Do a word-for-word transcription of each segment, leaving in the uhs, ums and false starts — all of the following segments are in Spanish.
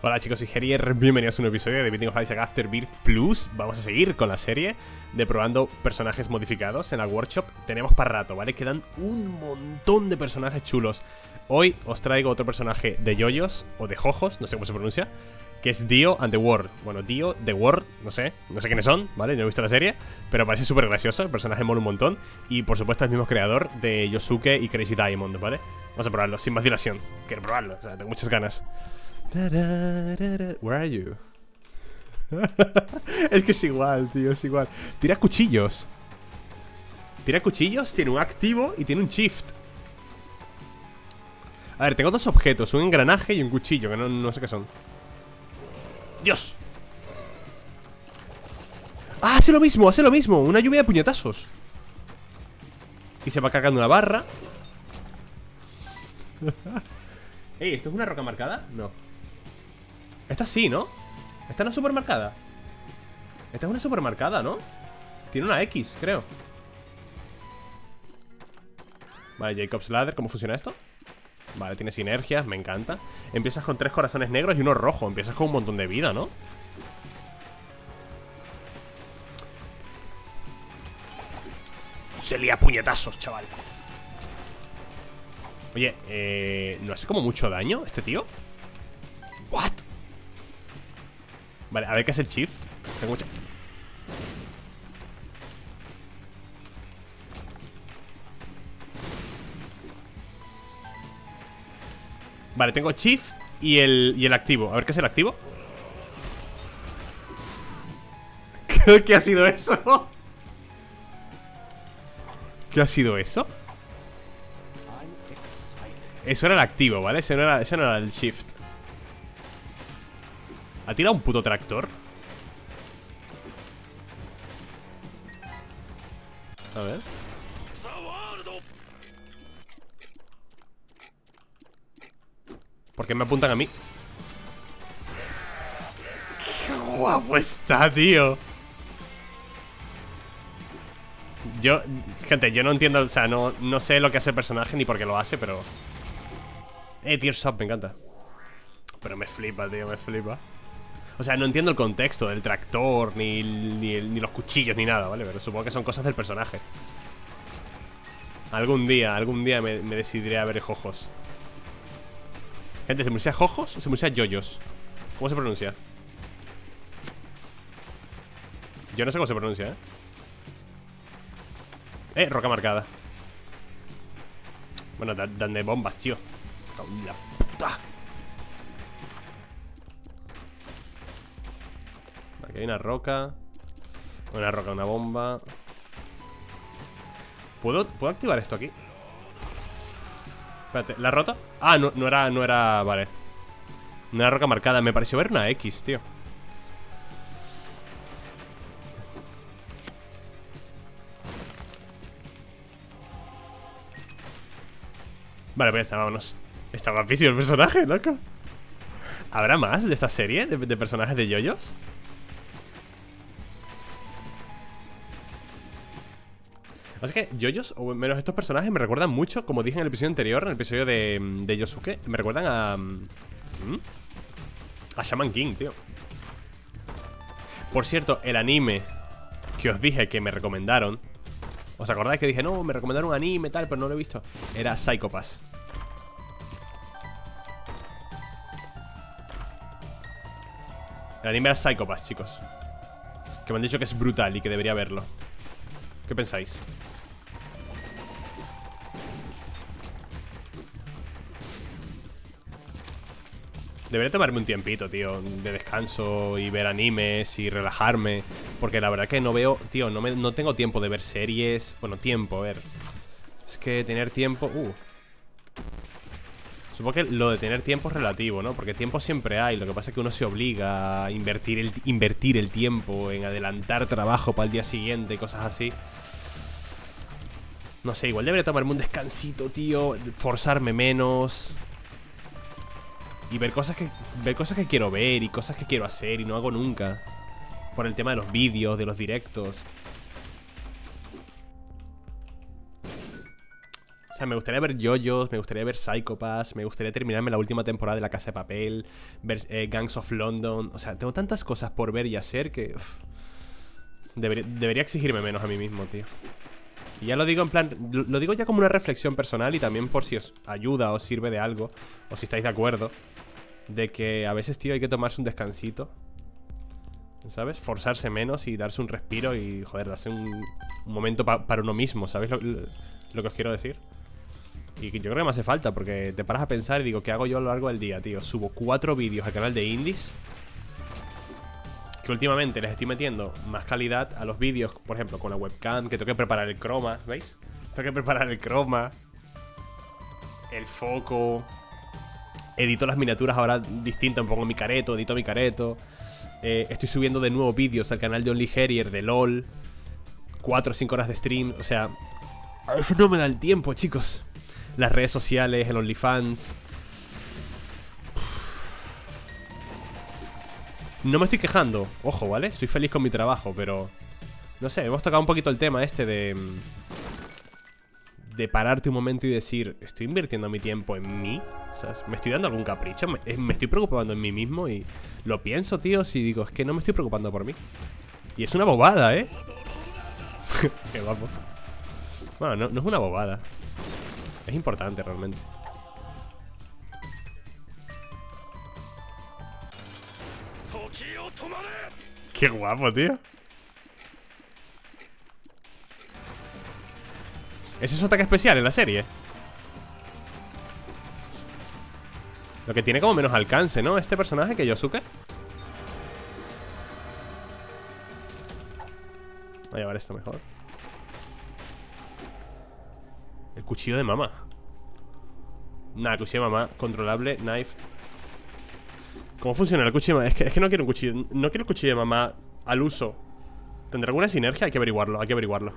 Hola chicos, soy Gerier, bienvenidos a un nuevo episodio de Binding of Isaac Afterbirth Plus. Vamos a seguir con la serie de probando personajes modificados en la workshop. Tenemos para rato, ¿vale? Quedan un montón de personajes chulos. Hoy os traigo otro personaje de yoyos, o de jojos, no sé cómo se pronuncia, que es Dio and the World. Bueno, Dio, The World, no sé, no sé quiénes son, ¿vale? No he visto la serie, pero parece súper gracioso, el personaje mola un montón. Y por supuesto el mismo creador de Yosuke y Crazy Diamond, ¿vale? Vamos a probarlo, sin más dilación. Quiero probarlo, o sea, tengo muchas ganas. Where are you? Es que es igual, tío, es igual. Tira cuchillos. Tira cuchillos, tiene un activo y tiene un shift. A ver, tengo dos objetos, un engranaje y un cuchillo, que no, no sé qué son. ¡Dios! ¡Ah, hace lo mismo, hace lo mismo! Una lluvia de puñetazos. Y se va cargando una barra. Ey, ¿esto es una roca marcada? No. Esta sí, ¿no? Esta no es super marcada. Esta es una super marcada, ¿no? Tiene una X, creo. Vale, Jacob's Ladder, ¿cómo funciona esto? Vale, tiene sinergias, me encanta. Empiezas con tres corazones negros y uno rojo. Empiezas con un montón de vida, ¿no? Se lía puñetazos, chaval. Oye, eh, ¿no hace como mucho daño este tío? ¿What? Vale, a ver qué es el Chief. Tengo mucha... Vale, tengo Chief y el, y el activo. A ver qué es el activo. ¿Qué, qué ha sido eso? ¿Qué ha sido eso? Eso era el activo, ¿vale? Eso no era, eso no era el shift. ¿Ha tirado un puto tractor? A ver. ¿Por qué me apuntan a mí? ¡Qué guapo está, tío! Yo, gente, yo no entiendo, o sea, no, no sé lo que hace el personaje ni por qué lo hace, pero... Eh, Tears Up, me encanta. Pero me flipa, tío, me flipa. O sea, no entiendo el contexto del tractor, ni, ni, el, ni los cuchillos, ni nada, ¿vale? Pero supongo que son cosas del personaje. Algún día, algún día me, me decidiré a ver jojos. Gente, ¿se pronuncia jojos o se pronuncia yoyos? ¿Cómo se pronuncia? Yo no sé cómo se pronuncia, ¿eh? Eh, roca marcada. Bueno, da, dan de bombas, tío. La puta. Aquí hay una roca. Una roca, una bomba. ¿Puedo, ¿puedo activar esto aquí? Espérate, ¿la rota? Ah, no, no era, no era, vale. No era roca marcada, me pareció ver una X, tío. Vale, pues ya está, vámonos. Está guapísimo el personaje, loco. ¿Habrá más de esta serie? ¿De, de personajes de yoyos? Así que yoyos, o menos estos personajes, me recuerdan mucho, como dije en el episodio anterior, en el episodio de, de Yosuke, me recuerdan a... ¿hmm? A Shaman King, tío. Por cierto, el anime que os dije que me recomendaron, ¿os acordáis que dije, no, me recomendaron un anime tal, pero no lo he visto? Era Psycho Pass. El anime era Psycho Pass, chicos. Que me han dicho que es brutal y que debería verlo. ¿Qué pensáis? Debería tomarme un tiempito, tío, de descanso y ver animes y relajarme. Porque la verdad que no veo, tío, no, me, no tengo tiempo de ver series. Bueno, tiempo, a ver. Es que tener tiempo... Uh. Supongo que lo de tener tiempo es relativo, ¿no? Porque tiempo siempre hay. Lo que pasa es que uno se obliga a invertir el, invertir el tiempo en adelantar trabajo para el día siguiente y cosas así. No sé, igual debería tomarme un descansito, tío. Forzarme menos. Y ver cosas que ver cosas que quiero ver y cosas que quiero hacer y no hago nunca. Por el tema de los vídeos, de los directos. O sea, me gustaría ver JoJo's, me gustaría ver Psycho-Pass, me gustaría terminarme la última temporada de La Casa de Papel, ver eh, Gangs of London. O sea, tengo tantas cosas por ver y hacer que... Uf, debería, debería exigirme menos a mí mismo, tío. Y ya lo digo en plan... Lo, lo digo ya como una reflexión personal y también por si os ayuda o os sirve de algo, o si estáis de acuerdo, de que a veces, tío, hay que tomarse un descansito, ¿sabes? Forzarse menos y darse un respiro y, joder, darse un, un momento pa, para uno mismo, ¿sabéis lo, lo, lo que os quiero decir? Y que yo creo que me hace falta, porque te paras a pensar y digo, ¿qué hago yo a lo largo del día, tío? Subo cuatro vídeos al canal de Indies, que últimamente les estoy metiendo más calidad a los vídeos, por ejemplo, con la webcam, que tengo que preparar el croma, ¿veis? Tengo que preparar el croma, el foco, edito las miniaturas ahora distintas, me pongo mi careto, edito mi careto. eh, Estoy subiendo de nuevo vídeos al canal de OnlyHarrier, de LOL, cuatro o cinco horas de stream, o sea, eso no me da el tiempo, chicos. Las redes sociales, el OnlyFans. No me estoy quejando, ojo, ¿vale? Soy feliz con mi trabajo, pero... No sé, hemos tocado un poquito el tema este de... De pararte un momento y decir, ¿estoy invirtiendo mi tiempo en mí? ¿Sabes? ¿Me estoy dando algún capricho? ¿Me, me estoy preocupando en mí mismo? Y lo pienso, tío, si digo, es que no me estoy preocupando por mí. Y es una bobada, ¿eh? Qué guapo. Bueno, no, no es una bobada. Es importante realmente. Qué guapo, tío. ¿Ese es su ataque especial en la serie? Lo que tiene como menos alcance, ¿no? Este personaje que Yosuke. Voy a llevar esto mejor. El cuchillo de mamá. Nada, cuchillo de mamá. Controlable, knife. ¿Cómo funciona el cuchillo de mamá? Es que, es que no quiero un cuchillo. No quiero el cuchillo de mamá al uso. ¿Tendrá alguna sinergia? Hay que averiguarlo, hay que averiguarlo.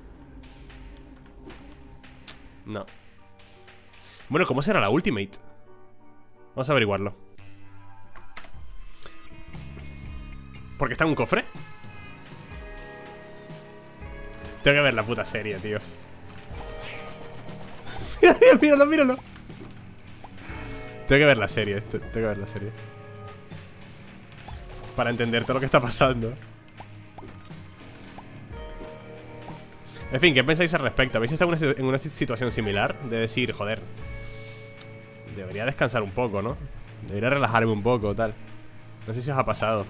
No. Bueno, ¿cómo será la ultimate? Vamos a averiguarlo. ¿Porque está en un cofre? Tengo que ver la puta serie, tíos. Míralo, míralo. Tengo que ver la serie. Tengo que ver la serie para entender todo lo que está pasando. En fin, ¿qué pensáis al respecto? ¿Habéis estado en una, en una situación similar? De decir, joder, debería descansar un poco, ¿no? Debería relajarme un poco, tal. No sé si os ha pasado.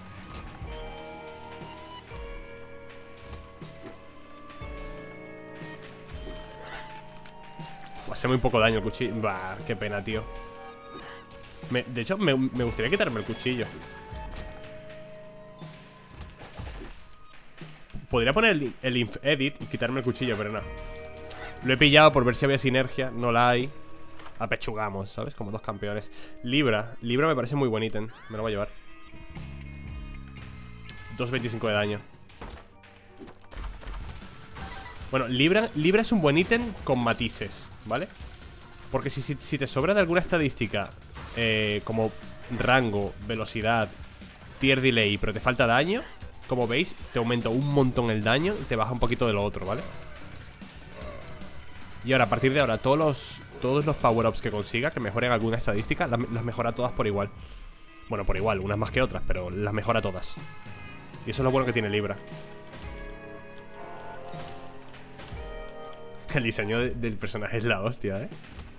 Uf, hace muy poco daño el cuchillo. Bah, qué pena, tío. me, De hecho, me, me gustaría quitarme el cuchillo. Podría poner el, el Inf Edit y quitarme el cuchillo, pero no. Lo he pillado por ver si había sinergia. No la hay. Apechugamos, ¿sabes? Como dos campeones. Libra. Libra me parece muy buen ítem. Me lo voy a llevar. dos veinticinco de daño. Bueno, Libra, Libra es un buen ítem con matices, ¿vale? Porque si, si, si te sobra de alguna estadística, eh, como rango, velocidad, tier delay, pero te falta daño, como veis, te aumenta un montón el daño y te baja un poquito de lo otro, ¿vale? Y ahora, a partir de ahora, todos los, todos los power-ups que consiga, que mejoren alguna estadística, las, las mejora todas por igual. Bueno, por igual, unas más que otras, pero las mejora todas. Y eso es lo bueno que tiene Libra. El diseño de, del personaje es la hostia, ¿eh?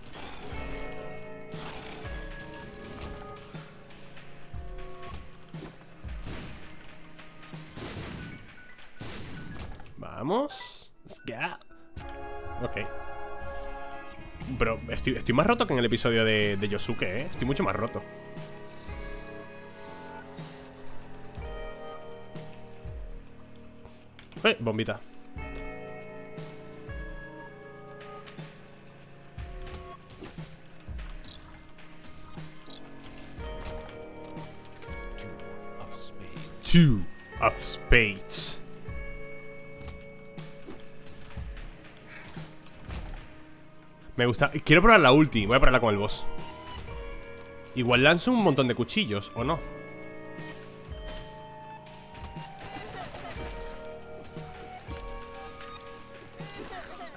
Vamos. Ya. Ok. Pero estoy, estoy más roto que en el episodio de, de Yosuke, ¿eh? Estoy mucho más roto. Eh, bombita. Two of spades. Me gusta. Quiero probar la ulti. Voy a probarla con el boss. Igual lanzo un montón de cuchillos, ¿o no?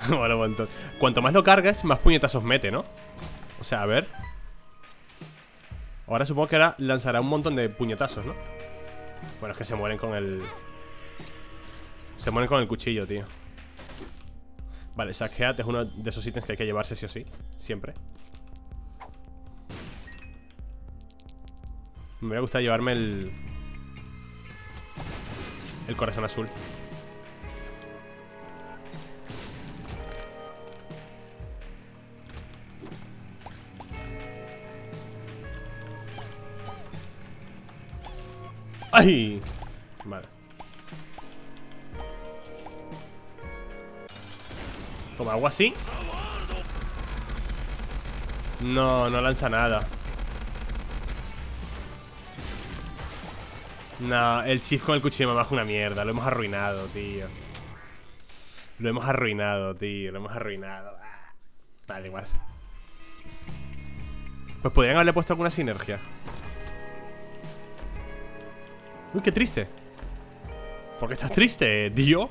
Mola un montón. Cuanto más lo cargas, más puñetazos mete, ¿no? O sea, a ver. Ahora supongo que ahora lanzará un montón de puñetazos, ¿no? Bueno, es que se mueren con el... Se mueren con el cuchillo, tío. Vale, Sackhead es uno de esos ítems que hay que llevarse sí o sí. Siempre. Me hubiera gustado llevarme el... El corazón azul. ¡Ay! Vale. Toma agua así. No, no lanza nada. No, el Chief con el cuchillo de mamá es una mierda. Lo hemos arruinado, tío. Lo hemos arruinado, tío. Lo hemos arruinado. Vale, igual. Pues podrían haberle puesto alguna sinergia. Uy, qué triste. ¿Por qué estás triste, Dio?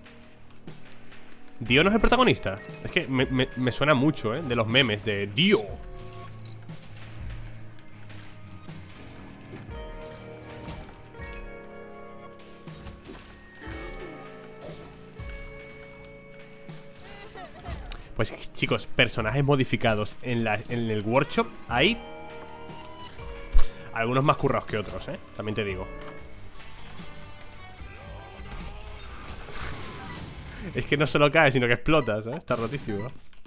¿Dio no es el protagonista? Es que me, me, me suena mucho, ¿eh? De los memes de Dio. Pues chicos, personajes modificados en, la, en el workshop hay algunos más currados que otros, ¿eh? También te digo. Es que no solo cae, sino que explota, ¿sabes? Está rotísimo.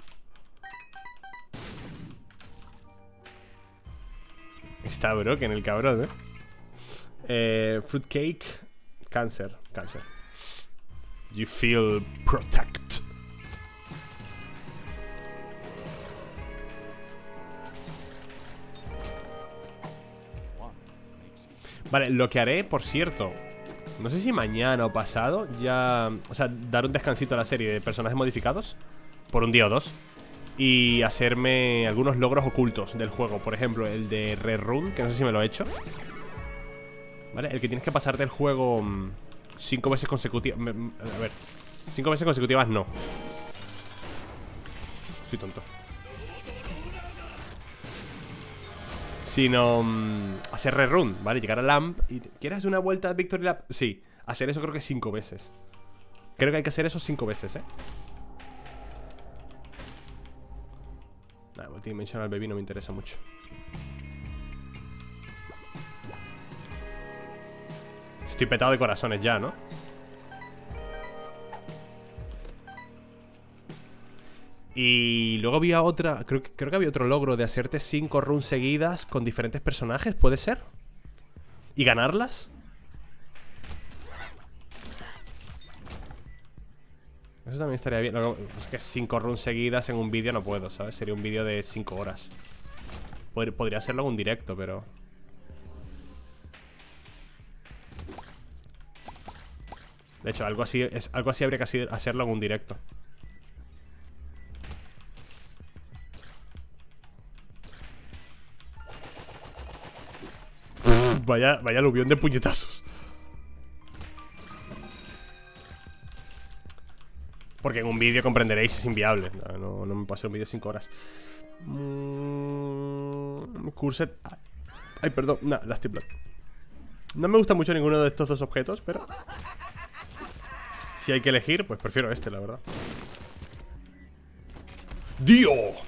Está broken el cabrón, ¿eh? eh Fruitcake. Cáncer. Cáncer. You feel protect. Vale, lo que haré, por cierto, no sé si mañana o pasado, ya... O sea, dar un descansito a la serie de personajes modificados por un día o dos y hacerme algunos logros ocultos del juego. Por ejemplo, el de Rerun, que no sé si me lo he hecho. Vale, el que tienes que pasarte el juego mmm, cinco veces consecutivas. A ver, cinco veces consecutivas no. Soy tonto. Sino um, hacer rerun, ¿vale? Llegar a Lamp y... ¿Quieres hacer una vuelta a Victory Lap? Sí, hacer eso creo que cinco veces. Creo que hay que hacer eso cinco veces, ¿eh? Nah, Multidimensional Baby no me interesa mucho. Estoy petado de corazones ya, ¿no? Y luego había otra, creo, creo que había otro logro de hacerte cinco runs seguidas con diferentes personajes, ¿puede ser? ¿Y ganarlas? Eso también estaría bien. Es que cinco runs seguidas en un vídeo no puedo, ¿sabes? Sería un vídeo de cinco horas. Pod- Podría hacerlo en un directo, pero... De hecho, algo así, es, algo así habría que hacerlo en un directo. Vaya, vaya aluvión de puñetazos. Porque en un vídeo comprenderéis, es inviable. No, no, no me pasé un vídeo cinco horas. mm, Curset. Ay, perdón, no, Lasty Blood. No me gusta mucho ninguno de estos dos objetos, pero si hay que elegir, pues prefiero este, la verdad. ¡Dio!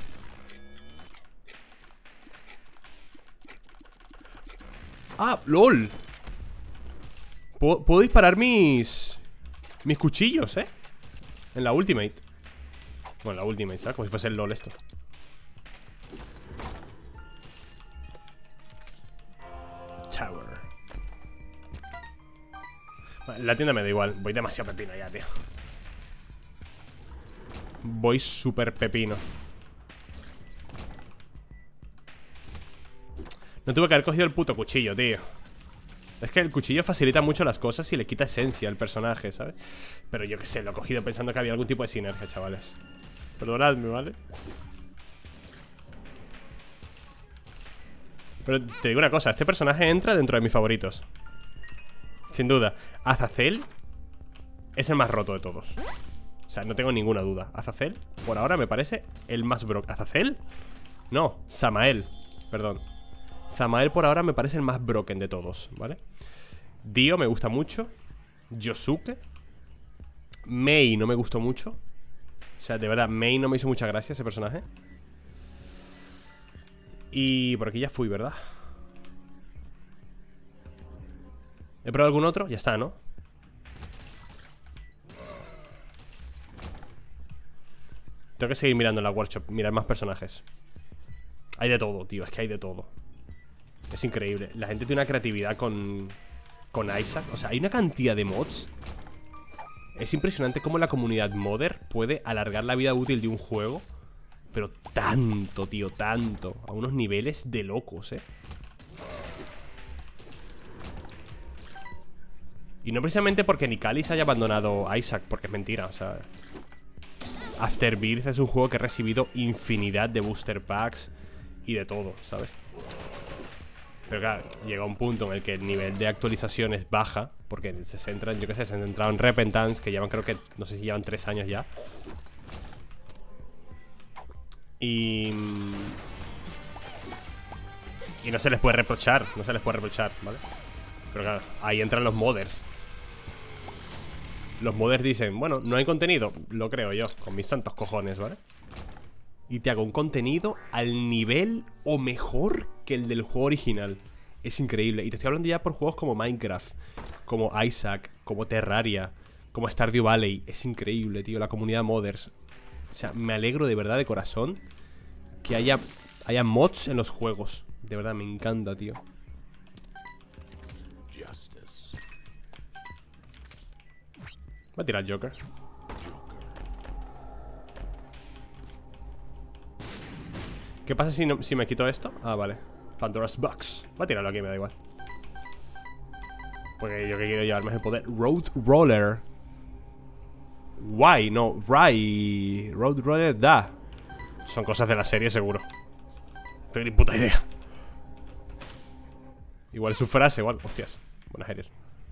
¡Ah, lol! Puedo, puedo disparar mis... Mis cuchillos, ¿eh? En la Ultimate. Bueno, la Ultimate, ¿sabes? Como si fuese el LOL esto. Tower. Vale, la tienda me da igual. Voy demasiado pepino ya, tío. Voy súper pepino. No tuve que haber cogido el puto cuchillo, tío. Es que el cuchillo facilita mucho las cosas y le quita esencia al personaje, ¿sabes? Pero yo qué sé, lo he cogido pensando que había algún tipo de sinergia, chavales. Perdonadme, ¿vale? Pero te digo una cosa, este personaje entra dentro de mis favoritos. Sin duda. Azazel es el más roto de todos. O sea, no tengo ninguna duda. Azazel, por ahora me parece el más broken. ¿Azazel? No, Samael, perdón. Samael por ahora me parece el más broken de todos, ¿vale? Dio me gusta mucho. Yosuke. Mei no me gustó mucho. O sea, de verdad, Mei no me hizo mucha gracia ese personaje. Y por aquí ya fui, ¿verdad? ¿He probado algún otro? Ya está, ¿no? Tengo que seguir mirando en la workshop, mirar más personajes. Hay de todo, tío, es que hay de todo. Es increíble, la gente tiene una creatividad con Con Isaac, o sea, hay una cantidad de mods. Es impresionante cómo la comunidad modder puede alargar la vida útil de un juego. Pero tanto, tío, tanto. A unos niveles de locos, eh. Y no precisamente porque Nicalis haya abandonado a Isaac, porque es mentira, o sea, Afterbirth es un juego que ha recibido infinidad de booster packs y de todo, ¿sabes? Pero claro, llega un punto en el que el nivel de actualizaciones baja, porque se centran, yo qué sé, se han centrado en Repentance, que llevan, creo que, no sé si llevan tres años ya. Y... Y no se les puede reprochar, no se les puede reprochar, ¿vale? Pero claro, ahí entran los modders. Los modders dicen, bueno, no hay contenido, lo creo yo, con mis santos cojones, ¿vale? Y te hago un contenido al nivel o mejor que el del juego original. Es increíble. Y te estoy hablando ya por juegos como Minecraft, como Isaac, como Terraria, como Stardew Valley. Es increíble, tío, la comunidad modders. O sea, me alegro de verdad, de corazón, que haya, haya mods en los juegos. De verdad, me encanta, tío. Voy a tirar Joker. ¿Qué pasa si, no, si me quito esto? Ah, vale. Pandora's Box. Voy a tirarlo aquí, me da igual. Porque yo que quiero llevarme el poder. Road Roller. Why? No, Rai. Road Roller da. Son cosas de la serie, seguro. No tengo ni puta idea. Igual es su frase, igual. Hostias. Buenas aires.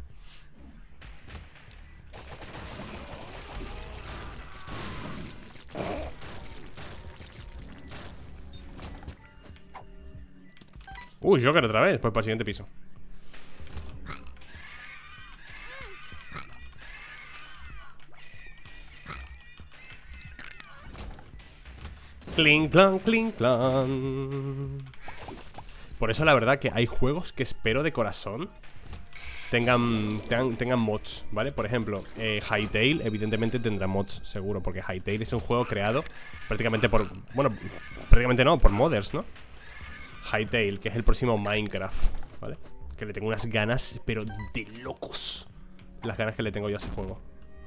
Uy, Joker otra vez, pues para el siguiente piso. Clink, clan, clink, clan. Por eso la verdad que hay juegos que espero de corazón tengan, tengan, tengan mods, ¿vale? Por ejemplo, eh, Hytale evidentemente tendrá mods, seguro. Porque Hytale es un juego creado prácticamente por... Bueno, prácticamente no, por modders, ¿no? Hytale, que es el próximo Minecraft, ¿vale? Que le tengo unas ganas, pero de locos. Las ganas que le tengo yo a ese juego.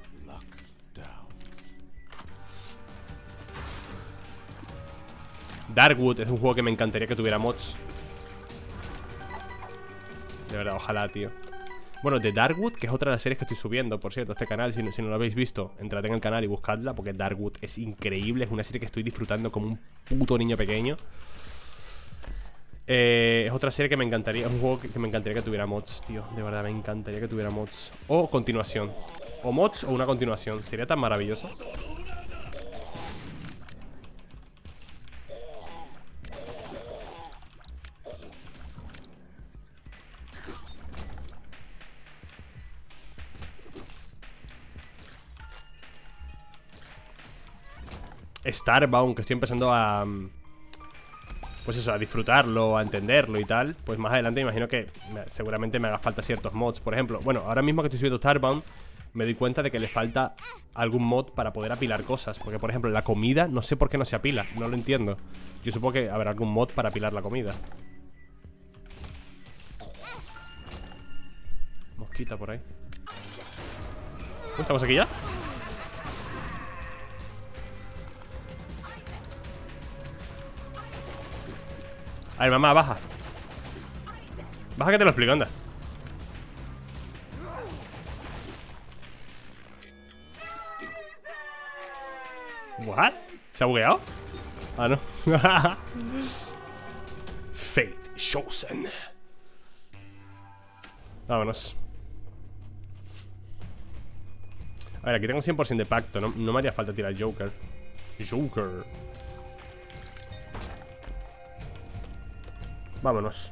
Darkwood es un juego que me encantaría que tuviera mods. De verdad, ojalá, tío. Bueno, de Darkwood, que es otra de las series que estoy subiendo, por cierto, a este canal, si no, si no lo habéis visto, entrad en el canal y buscadla, porque Darkwood es increíble. Es una serie que estoy disfrutando como un puto niño pequeño. Eh, es otra serie que me encantaría. Es un juego que, que me encantaría que tuviera mods, tío. De verdad, me encantaría que tuviera mods. O continuación. O mods o una continuación. Sería tan maravilloso. Starbound, que estoy empezando a... Pues eso, a disfrutarlo, a entenderlo y tal. Pues más adelante me imagino que me, seguramente me haga falta ciertos mods. Por ejemplo, bueno, ahora mismo que estoy subiendo Starbound, me doy cuenta de que le falta algún mod para poder apilar cosas. Porque, por ejemplo, la comida, no sé por qué no se apila. No lo entiendo. Yo supongo que habrá algún mod para apilar la comida. Mosquita por ahí. ¿Estamos aquí ya? A ver, mamá, baja. Baja que te lo explico, anda. ¿What? ¿Se ha bugueado? Ah, no. Fate Chosen. Vámonos. A ver, aquí tengo cien por ciento de pacto. No, no me haría falta tirar Joker. Joker. Vámonos.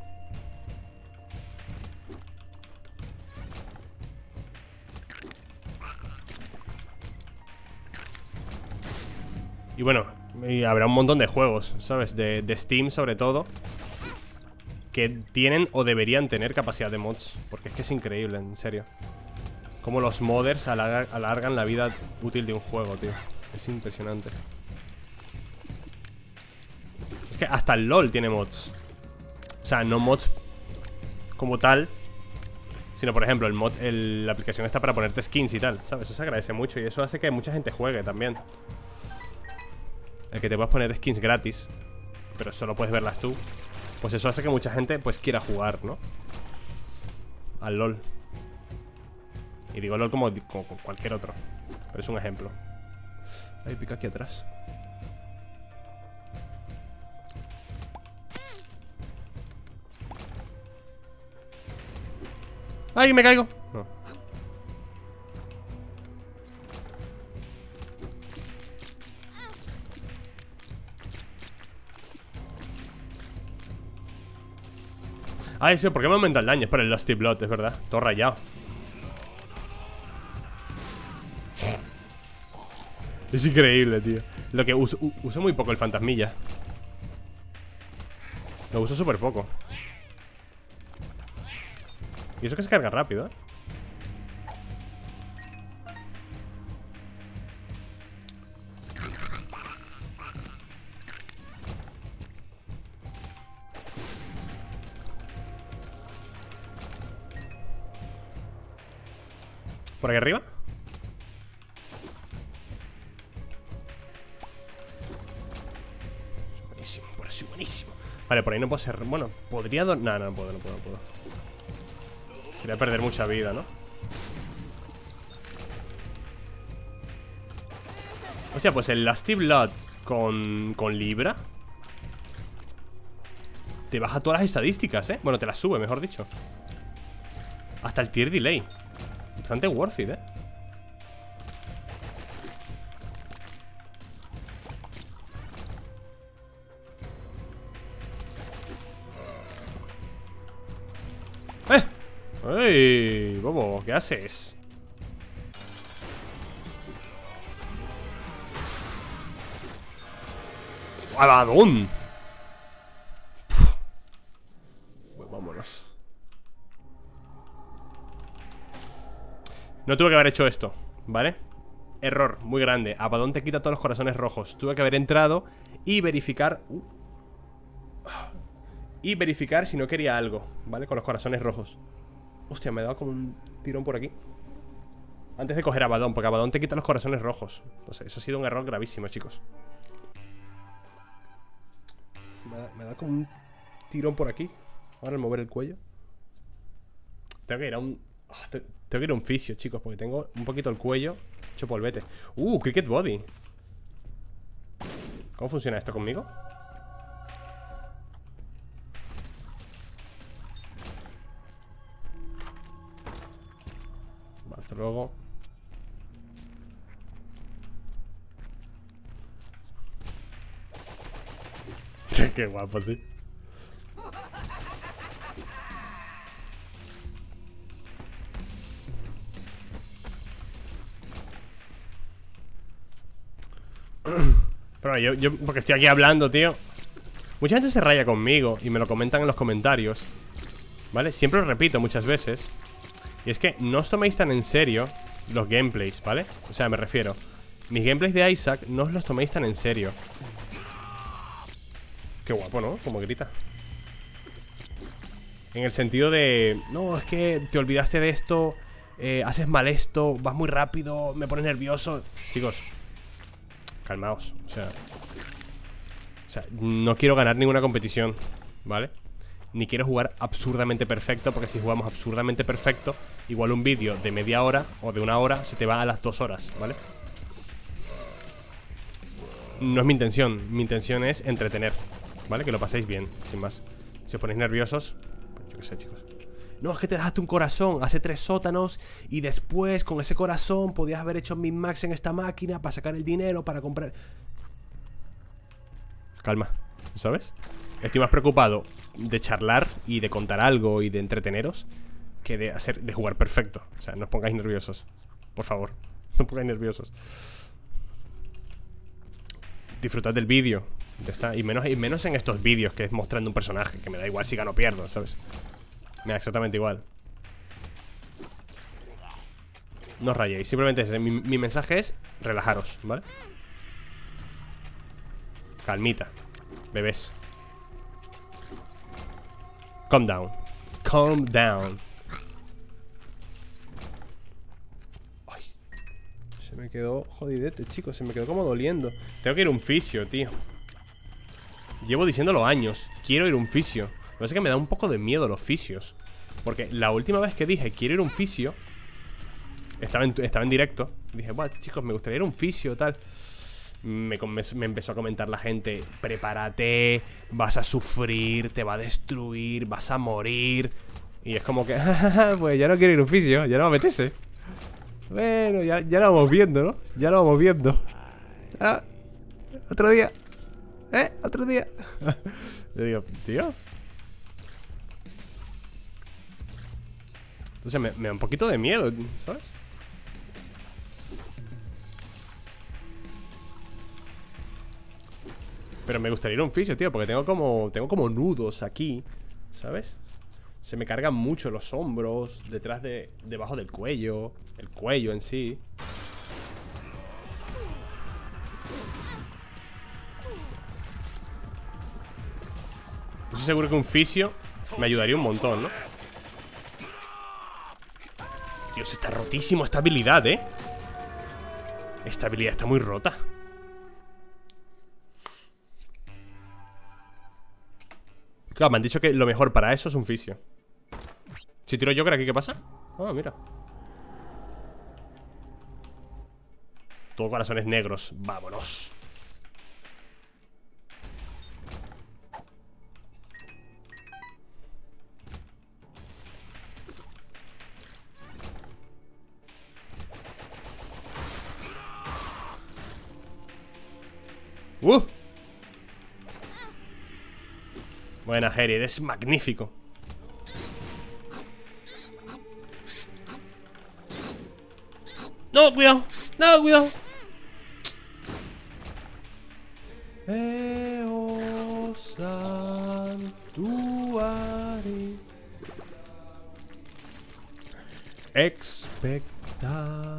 Y bueno, y habrá un montón de juegos, ¿sabes? De, de Steam sobre todo, que tienen o deberían tener capacidad de mods. Porque es que es increíble, en serio. Cómo los modders alargan, alargan la vida útil de un juego, tío. Es impresionante. Es que hasta el LOL tiene mods. O sea, no mods como tal, sino por ejemplo el mod, el, la aplicación está para ponerte skins y tal, ¿sabes? Eso se agradece mucho y eso hace que mucha gente juegue también. El que te puedas poner skins gratis, pero solo puedes verlas tú. Pues eso hace que mucha gente pues quiera jugar, ¿no? Al LOL. Y digo LOL como, como cualquier otro, pero es un ejemplo. Ahí pica aquí atrás. ¡Ay, me caigo! No. Ay, sí, ¿por qué me aumenta el daño? Es por el Lusty Blood, es verdad. Todo rayado. Es increíble, tío. Lo que uso, uso muy poco el fantasmilla. Lo uso súper poco. Y eso que se carga rápido, ¿eh? ¿Por aquí arriba? Buenísimo, por así, buenísimo. Vale, por ahí no puedo ser... Bueno, podría... No, no, no puedo, no puedo, no puedo. Sería perder mucha vida, ¿no? Hostia, pues el Lusty Blood con, con Libra te baja todas las estadísticas, ¿eh? Bueno, te las sube, mejor dicho. Hasta el tier delay. Bastante worth it, ¿eh? ¡Eh! ¡Ey! Bobo, ¿qué haces? ¡Aladón! Pues vámonos. No tuve que haber hecho esto, ¿vale? Error muy grande. Abaddon te quita todos los corazones rojos. Tuve que haber entrado y verificar uh, Y verificar si no quería algo, ¿vale? Con los corazones rojos. Hostia, me he dado como un tirón por aquí antes de coger a Abaddon, porque Abaddon te quita los corazones rojos. Entonces, eso ha sido un error gravísimo, chicos. Me ha, me ha dado como un tirón por aquí. Ahora al mover el cuello tengo que ir a un... Oh, te, tengo que ir a un fisio, chicos, porque tengo un poquito el cuello hecho polvete. Uh, Cricket Body. ¿Cómo funciona esto conmigo? Vale, hasta luego. Qué guapo, sí. Pero yo, yo, porque estoy aquí hablando, tío. Mucha gente se raya conmigo y me lo comentan en los comentarios, ¿vale? Siempre lo repito muchas veces. Y es que no os toméis tan en serio los gameplays, ¿vale? O sea, me refiero, mis gameplays de Isaac no os los toméis tan en serio. Qué guapo, ¿no? Como grita. En el sentido de... No, es que te olvidaste de esto, eh, haces mal esto, vas muy rápido, me pones nervioso. Chicos, calmaos, o sea... O sea, no quiero ganar ninguna competición, ¿vale? Ni quiero jugar absurdamente perfecto, porque si jugamos absurdamente perfecto, igual un vídeo de media hora o de una hora se te va a las dos horas, ¿vale? No es mi intención, mi intención es entretener, ¿vale? Que lo paséis bien, sin más. Si os ponéis nerviosos, pues yo qué sé, chicos. No, es que te dejaste un corazón hace tres sótanos y después con ese corazón podías haber hecho min-max en esta máquina para sacar el dinero, para comprar... Calma, ¿sabes? Estoy más preocupado de charlar y de contar algo y de entreteneros que de hacer, de jugar perfecto. O sea, no os pongáis nerviosos, por favor. No os pongáis nerviosos. Disfrutad del vídeo. Ya está. Y menos, y menos en estos vídeos que es mostrando un personaje, que me da igual si gano o pierdo, ¿sabes? Me da exactamente igual. No os rayéis, simplemente ese. Mi, mi mensaje es relajaros, ¿vale? Calmita, bebés. Calm down. Calm down. Ay, se me quedó jodidete, chicos. Se me quedó como doliendo. Tengo que ir a un fisio, tío. Llevo diciéndolo años. Quiero ir a un fisio. Lo que pasa es que me da un poco de miedo los fisios. Porque la última vez que dije quiero ir a un fisio, Estaba en, estaba en directo. Dije, bueno, chicos, me gustaría ir a un fisio, tal. Me, me, me empezó a comentar la gente: prepárate, vas a sufrir, te va a destruir, vas a morir. Y es como que, pues ya no quiero ir a un fisio, ya no me apetece. Bueno, ya, ya lo vamos viendo, ¿no? Ya lo vamos viendo. Ah, otro día. ¿Eh? Otro día. Yo digo, tío. Entonces me, me da un poquito de miedo, ¿sabes? Pero me gustaría ir a un fisio, tío, porque tengo como, tengo como nudos aquí, ¿sabes? Se me cargan mucho los hombros, detrás de, debajo del cuello, el cuello en sí. Estoy seguro que un fisio me ayudaría un montón, ¿no? Dios, está rotísimo esta habilidad, ¿eh? Esta habilidad está muy rota. Claro, me han dicho que lo mejor para eso es un fisio. Si tiro Joker aquí, ¿qué pasa? Ah, mira. Todo corazones negros. Vámonos. ¡Uh! Buena, Harry, eres magnífico. No, cuidado. No, cuidado. Eo santuari expecta.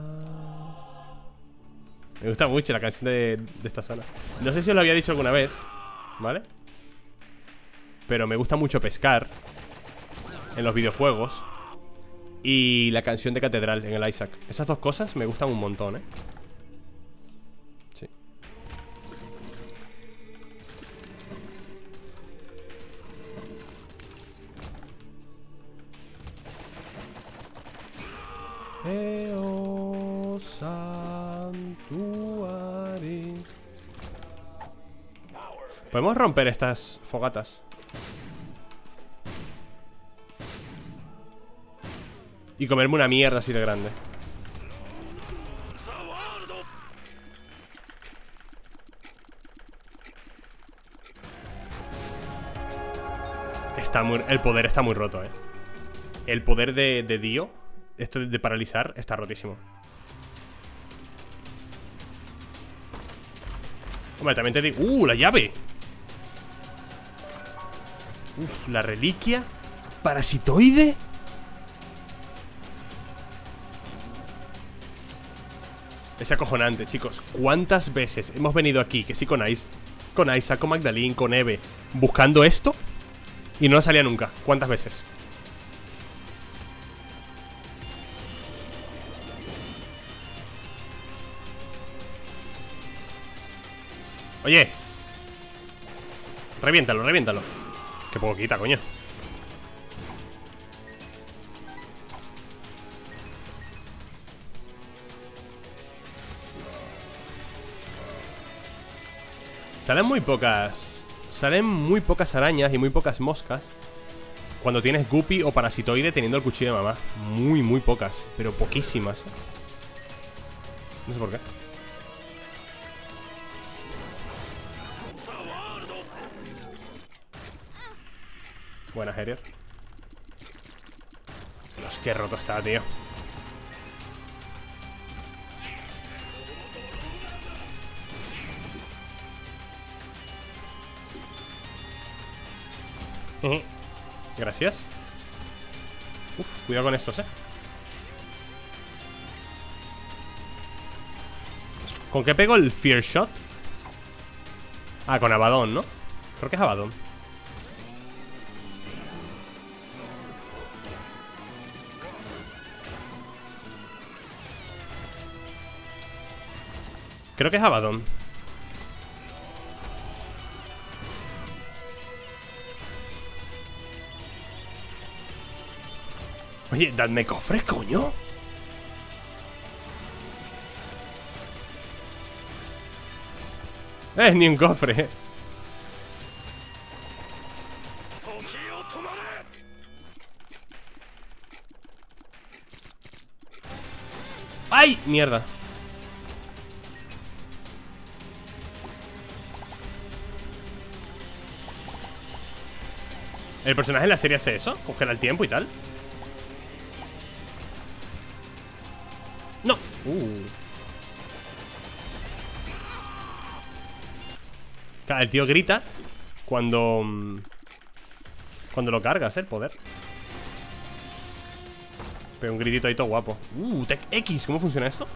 Me gusta mucho la canción de, de esta zona. No sé si os lo había dicho alguna vez, ¿vale? Pero me gusta mucho pescar en los videojuegos y la canción de Catedral en el Isaac. Esas dos cosas me gustan un montón, ¿eh? Sí. Eo santuari. Podemos romper estas fogatas. Y comerme una mierda así de grande. Está muy, el poder está muy roto, eh. El poder de, de Dio, esto de, de paralizar, está rotísimo. Hombre, también te digo... ¡Uh, la llave! Uf, la reliquia parasitoide. Es acojonante, chicos. ¿Cuántas veces hemos venido aquí? Que sí, con Ice, con Isaac, con Magdalene, con Eve, buscando esto y no salía nunca. ¿Cuántas veces? Oye, reviéntalo, reviéntalo. Qué poco quita, coño. Salen muy pocas. Salen muy pocas arañas y muy pocas moscas. cuando tienes Guppy o Parasitoide teniendo el cuchillo de mamá. Muy, muy pocas, pero poquísimas. No sé por qué. Buena, Herier. Dios, qué roto está, tío. Gracias. Uf, cuidado con estos, eh. ¿Con qué pego el Fear Shot? Ah, con Abaddon, ¿no? Creo que es Abaddon. Creo que es Abaddon. Oye, dadme cofres, coño. Eh, ni un cofre. ¡Ay! Mierda. ¿El personaje en la serie hace eso? ¿Congela el tiempo y tal? No. Uh. Claro, el tío grita cuando Cuando lo cargas, ¿eh? El poder. Pero un gritito ahí todo guapo. Uh, Tech X, ¿cómo funciona esto?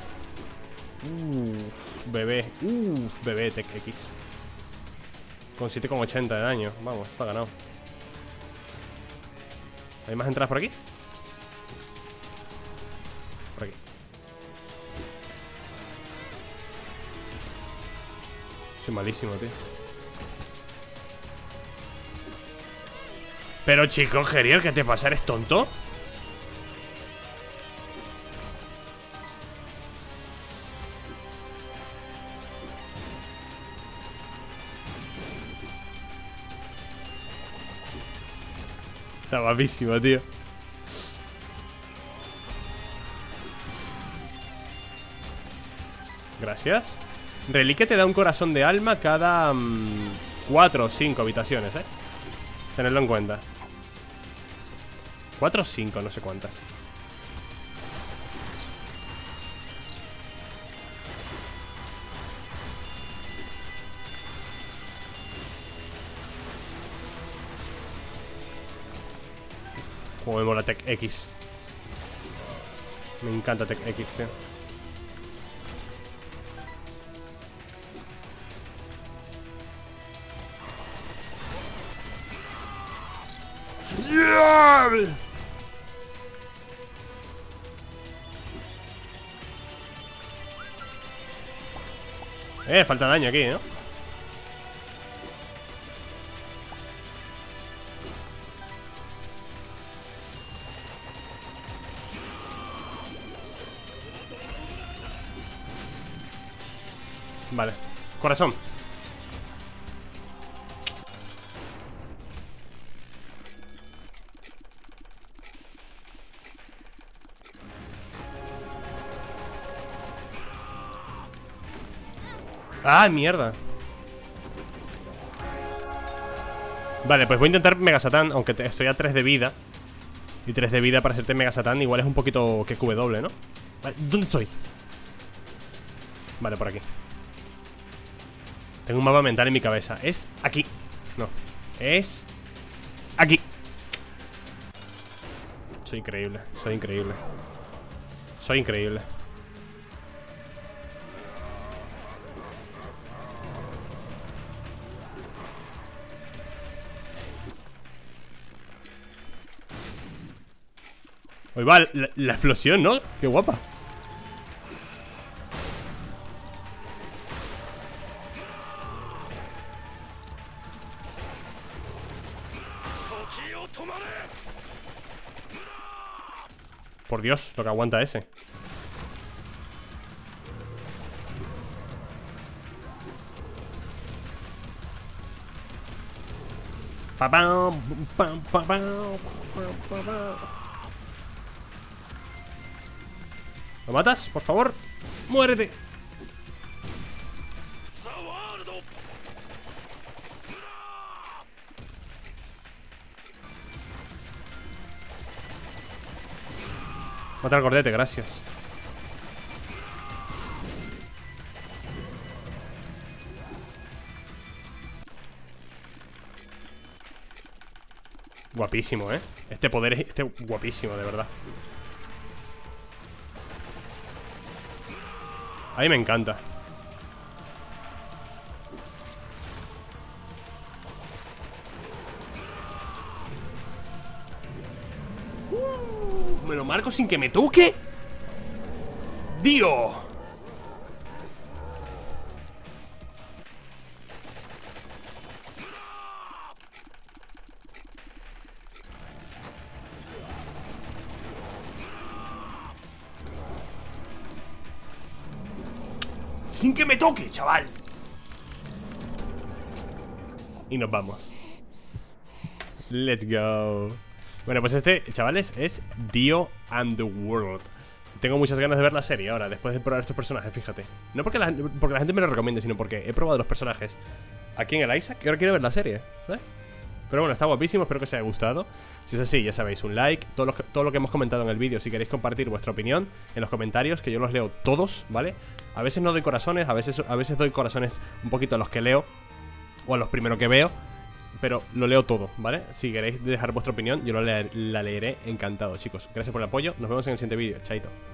Uff, bebé. Uff, bebé Tech X. Con siete coma ochenta de daño. Vamos, está ganado. ¿Hay más entradas por aquí? Por aquí. Soy malísimo, tío. Pero chico, Geriel, ¿qué te pasa? ¿Eres tonto? Está guapísimo, tío. Gracias. Reliquia te da un corazón de alma cada um, cuatro o cinco habitaciones, eh. Tenedlo en cuenta. Cuatro o cinco, no sé cuántas. Como me mola Tech X. Me encanta Tech X, tío. Eh, falta daño aquí, ¿no? Vale, corazón. Ah, mierda. Vale, pues voy a intentar Mega Satán, aunque te- estoy a tres de vida. Y tres de vida para hacerte Mega Satán igual es un poquito que Q W, ¿no? Vale, ¿dónde estoy? Vale, por aquí. Tengo un mapa mental en mi cabeza. Es aquí. No, es aquí. Soy increíble, soy increíble. Soy increíble. Hoy va la, la explosión, ¿no? Qué guapa. Por Dios, lo que aguanta ese. Pa, pam, pam, pam, pam, pam, pam. ¿Lo matas? Por favor, muérete. Mata al gordete, gracias. Guapísimo, ¿eh? Este poder es este guapísimo, de verdad. A mí me encanta. Uh, me lo marco sin que me toque. ¡Dios! Sin que me toque, chaval. Y nos vamos. Let's go. Bueno, pues este, chavales, es Dio and the World. Tengo muchas ganas de ver la serie ahora, después de probar estos personajes, fíjate. No porque la, porque la gente me lo recomiende, sino porque he probado los personajes aquí en el Isaac y ahora quiero ver la serie, ¿sabes? Pero bueno, está guapísimo, espero que os haya gustado. Si es así, ya sabéis, un like, todo lo que, todo lo que hemos comentado en el vídeo. Si queréis compartir vuestra opinión en los comentarios, que yo los leo todos, ¿vale? A veces no doy corazones, a veces, a veces doy corazones un poquito a los que leo o a los primeros que veo, pero lo leo todo, ¿vale? Si queréis dejar vuestra opinión, yo lo le la leeré encantado, chicos. Gracias por el apoyo, nos vemos en el siguiente vídeo, chaito.